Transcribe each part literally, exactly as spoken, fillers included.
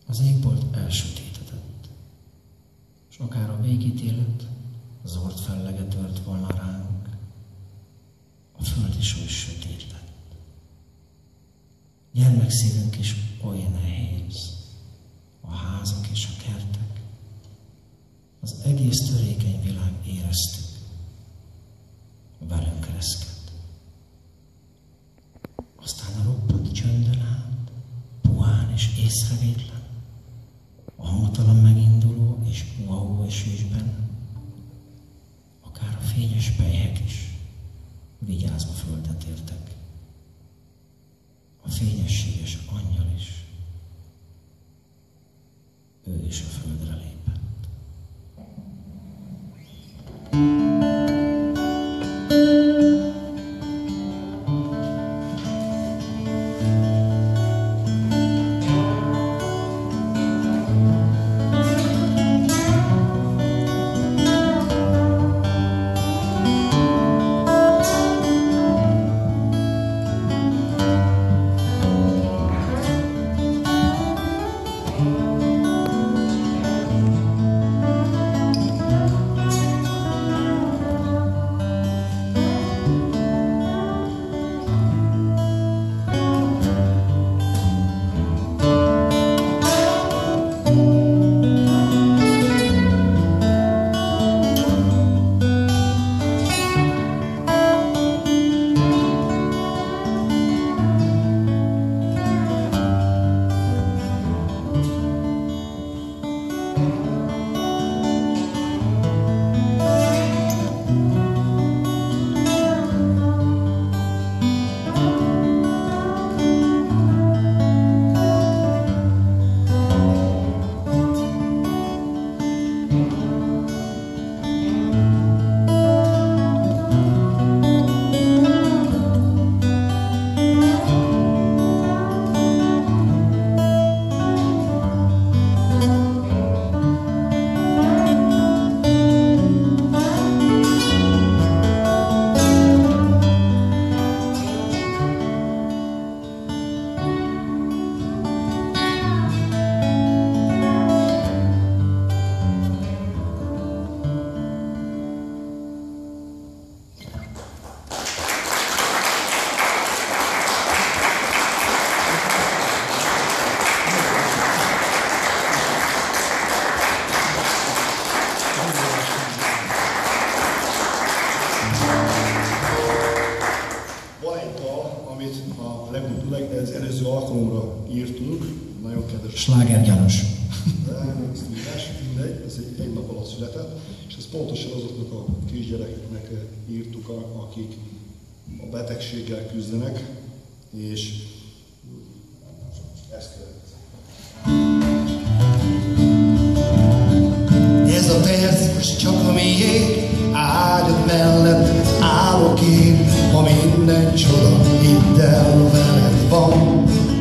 Az égbolt elsötétedett, és akár a végítélet zord felleget tört volna ránk, a föld is oly sötét lett. Gyermekszívünk is oly nehéz, a házak és a kertek, az egész törékeny világ éreztük, velünk reszked. Aztán a roppant csöndön át, puhán és észrevétlen, a hangtalan meginduló és puhó esésben, akár a fényes pelyhek is vigyázva földet értek. A fényességes angyal is, ő is a földre lépett. Sláger János. Mindegy, ez egy, egy nap alatt született, és ez pontosan azoknak a kisgyerekeknek írtuk, akik a betegséggel küzdenek, és ezt következik. Ez a perc csak a miénk, ágyad mellett állok én, ha minden csoda hidd el veled van.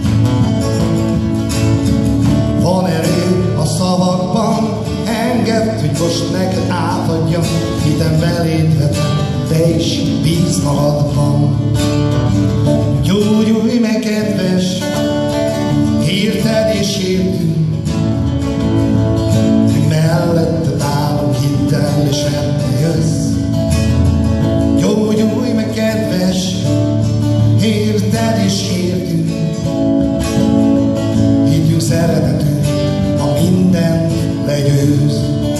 Van erő a szavakban, engedd, hogy most neked átadjam, hitem beléd vetem, te is bíz magadban. Gyógyulj meg, kedves, érted és értünk, hogy melletted állunk, hidd el és rendbe jössz. Gyógyulj meg, kedves, érted és értünk, higgyünk szeretetünk, ha minden legyőz.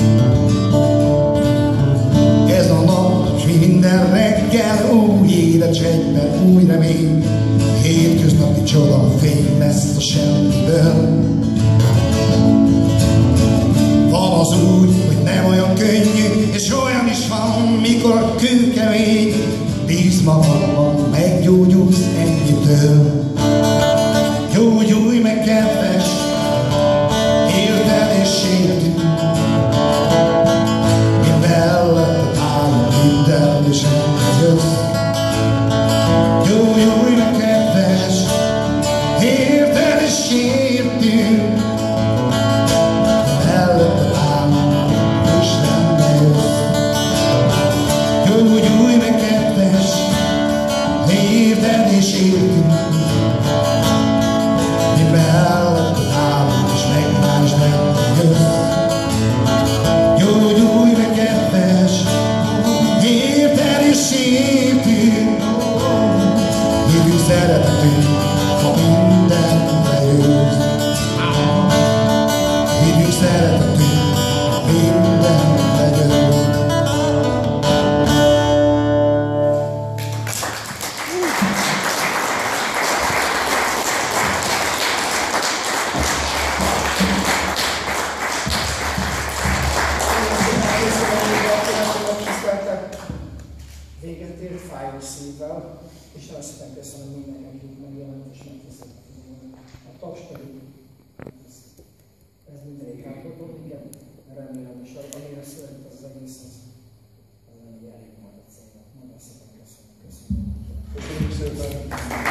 Ez a nap, s minden reggel új élet, s egyben új remény, hétköznapi csoda fény lesz a semmiből. Van az úgy, hogy nem olyan könnyű, és olyan is van, mikor kőkemény, bíz magadban, meggyógyulsz ennyitől. Gyógyulj meg, kedves, érted és értünk, mi melletted állunk, hidd el és jössz. Gyógyulj meg, kedves, érted és értünk, melletted állunk és rendbe jössz. Gyógyulj meg, kedves, érted és értünk, melletted állunk és meg most megjössz. Gyógyulj meg, kedves, érted és szépül. Hívjuk szeretetünk, ha mindenre jössz. Hívjuk szeretetünk, ha mindenre jössz. Véget ért fájó szívvel, és nagyon szépen köszönöm mindenkinek, akik megjelent és megtiszteltetni. A taps pedig ez, ez mindenik átadott minket, remélem, és amire született az egész, az, az elég volt a célra. Nagyon szépen köszönöm. Köszönöm. Köszönjük szépen.